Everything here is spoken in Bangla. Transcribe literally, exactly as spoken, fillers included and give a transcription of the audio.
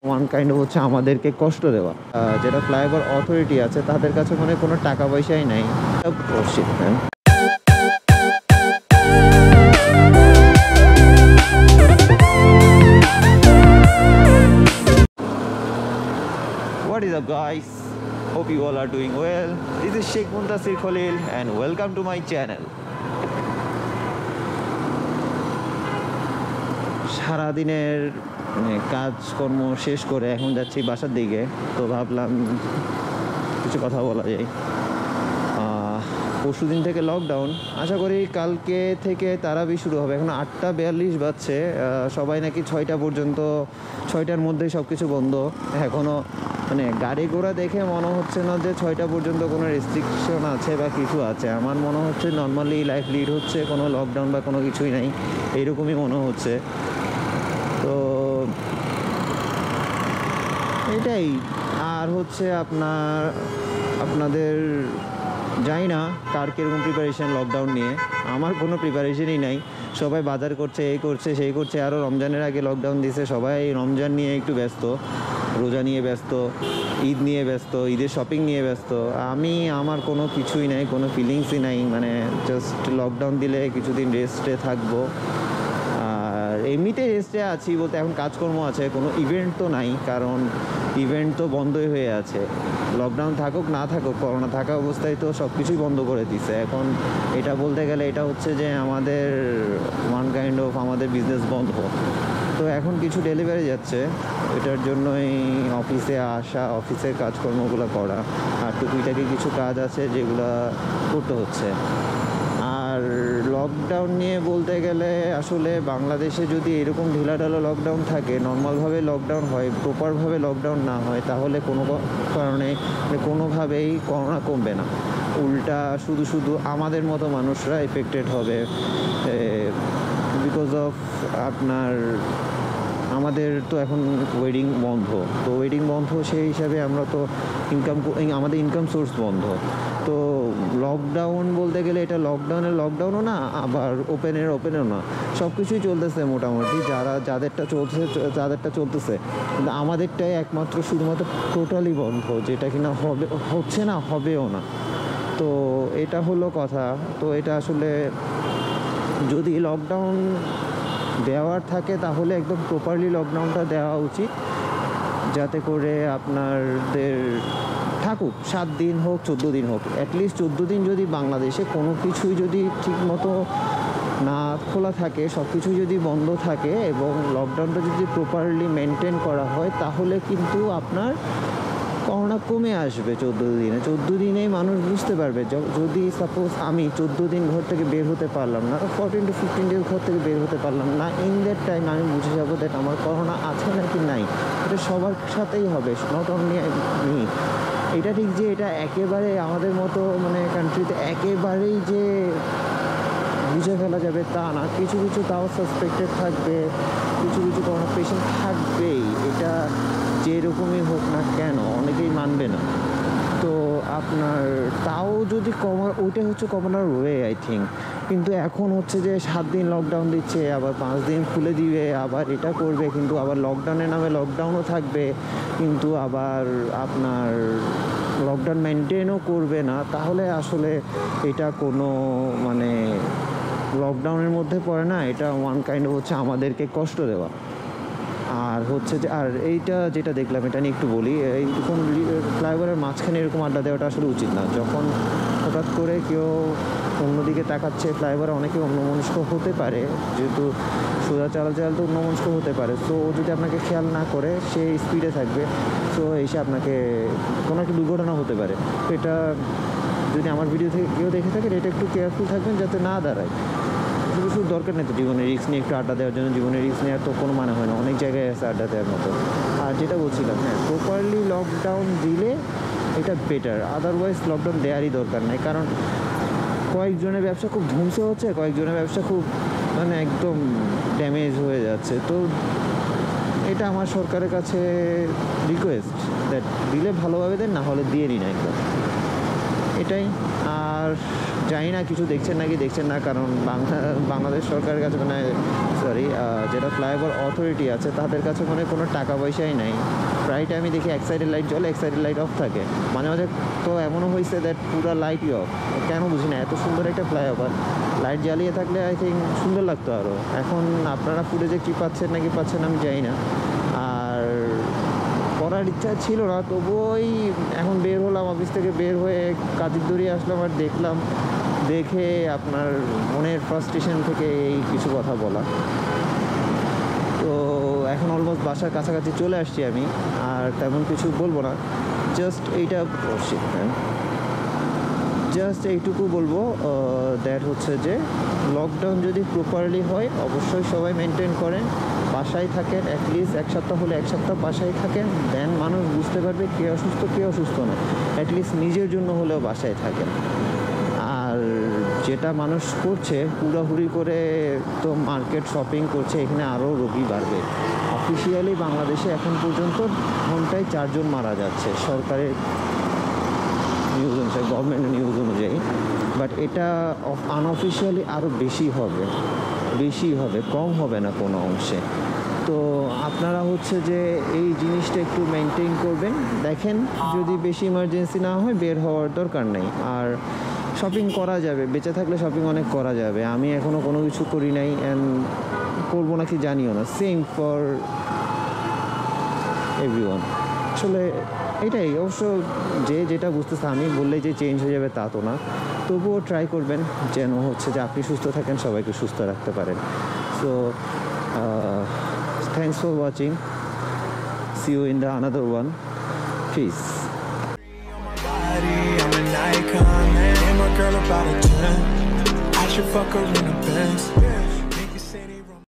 ওয়ান কাইন্ড হচ্ছে আমাদেরকে কষ্ট দেওয়া, যেটা ফ্লাইওভার অথরিটি আছে তাদের কাছে মানে কোনো টাকা পয়সাই নাই। What is up guys? Hope you all are doing well. This is Sheikh Muntasir Khalil and welcome to my channel. সারাদিনের কাজকর্ম শেষ করে এখন যাচ্ছি বাসার দিকে, তো ভাবলাম কিছু কথা বলা যায়। পরশু দিন থেকে লকডাউন, আশা করি কালকে থেকে তারাবি শুরু হবে। এখন আটটা বিয়াল্লিশ বাজছে, সবাই নাকি ছয়টা পর্যন্ত, ছয়টার মধ্যেই সব কিছু বন্ধ। এখনও মানে গাড়ি ঘোড়া দেখে মনে হচ্ছে না যে ছয়টা পর্যন্ত কোনো রেস্ট্রিকশন আছে বা কিছু আছে। আমার মনে হচ্ছে নর্মালি লাইফ লিড হচ্ছে, কোনো লকডাউন বা কোনো কিছুই নাই, এইরকমই মনে হচ্ছে। তো এটাই। আর হচ্ছে আপনার আপনাদের জানি না কার কীরকম প্রিপারেশান লকডাউন নিয়ে। আমার কোনো প্রিপারেশনই নাই, সবাই বাজার করছে, এই করছে সেই করছে। আরও রমজানের আগে লকডাউন দিয়েছে, সবাই রমজান নিয়ে একটু ব্যস্ত, রোজা নিয়ে ব্যস্ত, ঈদ নিয়ে ব্যস্ত, ঈদের শপিং নিয়ে ব্যস্ত। আমি আমার কোনো কিছুই নাই, কোনো ফিলিংসই নাই, মানে জাস্ট লকডাউন দিলে কিছুদিন রেস্টে থাকবো। আর এমনিতে রেস্টে আছি বলতে এখন কাজকর্ম আছে, কোনো ইভেন্ট তো নাই, কারণ ইভেন্ট তো বন্ধই হয়ে আছে। লকডাউন থাকুক না থাকুক, করোনা থাকা অবস্থায় তো সব কিছুই বন্ধ করে দিছে। এখন এটা বলতে গেলে এটা হচ্ছে যে আমাদের ওয়ান কাইন্ড অফ আমাদের বিজনেস বন্ধ। তো এখন কিছু ডেলিভারি যাচ্ছে, এটার জন্যই অফিসে আসা, অফিসের কাজকর্মগুলো করা, আর টুকিটাকি কিছু কাজ আছে যেগুলো করতে হচ্ছে। আর লকডাউন নিয়ে বলতে গেলে আসলে বাংলাদেশে যদি এরকম ঢিলাঢালা লকডাউন থাকে, নর্মালভাবে লকডাউন হয়, প্রপারভাবে লকডাউন না হয়, তাহলে কোনো কারণে কোনোভাবেই করোনা কমবে না। উল্টা শুধু শুধু আমাদের মতো মানুষরা এফেক্টেড হবে, বিকজ অফ আপনার আমাদের তো এখন ওয়েডিং বন্ধ। তো ওয়েডিং বন্ধ, সেই হিসাবে আমরা তো ইনকাম, আমাদের ইনকাম সোর্স বন্ধ। তো লকডাউন বলতে গেলে এটা লকডাউনের লকডাউনও না, আবার ওপেনের ওপেনও না, সব কিছুই চলতেছে মোটামুটি। যারা যাদেরটা চলতেছে যাদেরটা চলতেছে, কিন্তু আমাদেরটাই একমাত্র শুধুমাত্র টোটালি বন্ধ, যেটা কিনা হবে, হচ্ছে না, হবেও না। তো এটা হলো কথা। তো এটা আসলে যদি লকডাউন দেওয়ার থাকে তাহলে একদম প্রপারলি লকডাউনটা দেওয়া উচিত, যাতে করে আপনাদের থাকুক, সাত দিন হোক, চোদ্দো দিন হোক, অ্যাটলিস্ট চোদ্দো দিন যদি বাংলাদেশে কোনো কিছুই যদি ঠিকমতো না খোলা থাকে, সব কিছুই যদি বন্ধ থাকে এবং লকডাউনটা যদি প্রপারলি মেনটেন করা হয়, তাহলে কিন্তু আপনার করোনা কমে আসবে। চোদ্দো দিনে চোদ্দো দিনেই মানুষ বুঝতে পারবে। যদি সাপোজ আমি চোদ্দো দিন ঘর থেকে বের হতে পারলাম না, ফোরটিন টু ফিফটিন ডেজ ঘর থেকে বের হতে পারলাম না, ইন দ্যাট টাইম আমি বুঝে যাবো দ্যাট আমার করোনা আছে নাকি নাই। এটা সবার সাথেই হবে, নট অনলি মি। এটা ঠিক যে এটা একেবারে আমাদের মতো মানে কান্ট্রিতে একেবারেই যে বুঝে ফেলা যাবে তা না। কিছু কিছু তাও সাসপেক্টেড থাকবে, কিছু কিছু করোনা পেশেন্ট থাকবেই, এটা যেরকমই হোক না কেন, অনেকেই মানবে না। তো আপনার তাও যদি কমা, ওইটাই হচ্ছে কমানোর ওয়ে আই থিঙ্ক। কিন্তু এখন হচ্ছে যে সাত দিন লকডাউন দিচ্ছে, আবার পাঁচ দিন খুলে দিবে, আবার এটা করবে, কিন্তু আবার লকডাউনের নামে লকডাউনও থাকবে, কিন্তু আবার আপনার লকডাউন মেনটেনও করবে না। তাহলে আসলে এটা কোনো মানে লকডাউনের মধ্যে পড়ে না, এটা ওয়ান কাইন্ড হচ্ছে আমাদেরকে কষ্ট দেওয়া। আর হচ্ছে যে আর এইটা যেটা দেখলাম, এটা নিয়ে একটু বলি। এইরকম ফ্লাইওভারের মাঝখানে এরকম আড্ডা দেওয়াটা আসলে উচিত না। যখন হঠাৎ করে কেউ অন্যদিকে তাকাচ্ছে, ফ্লাইওভারে অনেকে অন্যমনস্ক হতে পারে, যেহেতু সোজা চালাতে চালাতে অন্যমনস্ক হতে পারে। সো ও যদি আপনাকে খেয়াল না করে, সে স্পিডে থাকবে, সো এসে আপনাকে কোনো একটা দুর্ঘটনা হতে পারে। তো এটা যদি আমার ভিডিও থেকে কেউ দেখে থাকেন, এটা একটু কেয়ারফুল থাকবেন যাতে না দাঁড়ায়। শুধু শুধু দরকার নেই তো জীবনের রিস্ক নিয়ে একটু আড্ডা দেওয়ার জন্য, জীবনের রিস্ক নেওয়ার তো কোনো মানে হয় না, অনেক জায়গায় আছে আড্ডা দেওয়ার মতো। আর যেটা বলছিলাম, হ্যাঁ, প্রপারলি লকডাউন দিলে এটা বেটার, আদারওয়াইজ লকডাউন দেওয়ারই দরকার নেই। কারণ কয়েকজনের ব্যবসা খুব ধ্বংস হচ্ছে, কয়েকজনের ব্যবসা খুব মানে একদম ড্যামেজ হয়ে যাচ্ছে। তো এটা আমার সরকারের কাছে রিকোয়েস্ট, দ্যাট দিলে ভালোভাবে দেন, না হলে দিয়ে নিন একদম। এটাই। আর জানি না কিছু দেখছেন নাকি দেখছেন না, কারণ বাংলা বাংলাদেশ সরকারের কাছে মানে সরি যেটা ফ্লাইওভার অথরিটি আছে তাদের কাছে মানে কোনো টাকা পয়সাই নাই। প্রায় টাইমে দেখি এক সাইডের লাইট জ্বলে, এক সাইডের লাইট অফ থাকে। মাঝে মাঝে তো এমনও হয়েছে দ্যাট পুরো লাইটই অফ। কেন বুঝি না, এত সুন্দর একটা ফ্লাইওভার লাইট জ্বালিয়ে থাকলে আই থিঙ্ক সুন্দর লাগতো আরও। এখন আপনারা ফুটেজে কী পাচ্ছেন নাকি পাচ্ছেন আমি জানি না। আর করার ইচ্ছা ছিল না, তবুই এখন বের হলাম, অফিস থেকে বের হয়ে কাজের দড়ি আসলাম আর দেখলাম, দেখে আপনার মনের ফ্রাস্ট্রেশন থেকে এই কিছু কথা বলা। তো এখন অলমোস্ট বাসার কাছাকাছি চলে আসছি আমি, আর তেমন কিছু বলবো না, জাস্ট এইটা জাস্ট এইটুকু বলবো দ্যাট হচ্ছে যে লকডাউন যদি প্রপারলি হয় অবশ্যই সবাই মেনটেন করেন, বাসায় থাকেন, অ্যাটলিস্ট এক সপ্তাহ হলে এক সপ্তাহ বাসায় থাকেন, দেন মানুষ বুঝতে পারবে কে অসুস্থ কে অসুস্থ না, অ্যাটলিস্ট নিজের জন্য হলেও বাসায় থাকেন। আর যেটা মানুষ করছে হুড়াহুড়ি করে তো মার্কেট শপিং করছে, এখানে আরও রোগী বাড়বে। অফিসিয়ালি বাংলাদেশে এখন পর্যন্ত ঘন্টায় চারজন মারা যাচ্ছে সরকারের নিউজ অনুযায়ী, গভর্নমেন্টের নিউজ অনুযায়ী, বাট এটা আনঅফিসিয়ালি আরও বেশি হবে, বেশি হবে, কম হবে না কোনো অংশে। তো আপনারা হচ্ছে যে এই জিনিসটা একটু মেনটেন করবেন। দেখেন যদি বেশি ইমার্জেন্সি না হয় বের হওয়ার দরকার নেই। আর শপিং করা যাবে, বেঁচে থাকলে শপিং অনেক করা যাবে। আমি এখনও কোনো কিছু করি নাই, অ্যান্ড করবো নাকি জানিও না। Same for everyone. আসলে এটাই, অবশ্য যে যেটা বুঝতেছে, আমি বললে যে চেঞ্জ হয়ে যাবে তা তো না, তবুও ট্রাই করবেন যেন হচ্ছে যে আপনি সুস্থ থাকেন, সবাইকে সুস্থ রাখতে পারেন। So thanks for watching, see you in the another one, peace. I'm an icon, man. And my girl about a ten. I should fuck her in the Benz.